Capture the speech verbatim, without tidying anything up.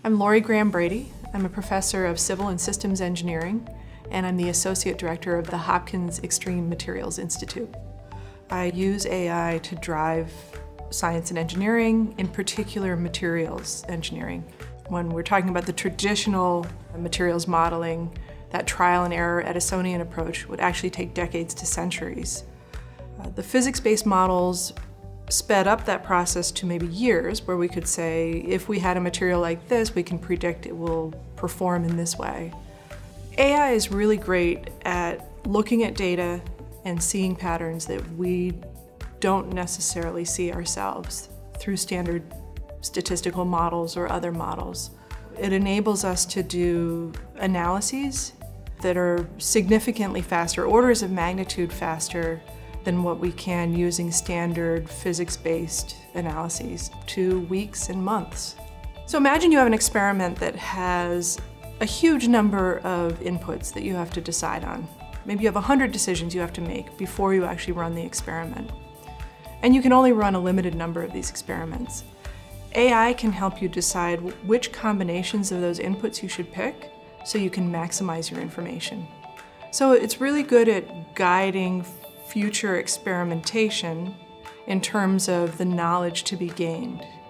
I'm Lori Graham-Brady. I'm a professor of civil and systems engineering, and I'm the associate director of the Hopkins Extreme Materials Institute. I use A I to drive science and engineering, in particular materials engineering. When we're talking about the traditional materials modeling, that trial and error Edisonian approach would actually take decades to centuries. Uh, the physics-based models sped up that process to maybe years, where we could say, if we had a material like this, we can predict it will perform in this way. A I is really great at looking at data and seeing patterns that we don't necessarily see ourselves through standard statistical models or other models. It enables us to do analyses that are significantly faster, orders of magnitude faster than what we can using standard physics-based analyses, to weeks and months. So imagine you have an experiment that has a huge number of inputs that you have to decide on. Maybe you have a hundred decisions you have to make before you actually run the experiment. And you can only run a limited number of these experiments. A I can help you decide which combinations of those inputs you should pick so you can maximize your information. So it's really good at guiding future experimentation in terms of the knowledge to be gained.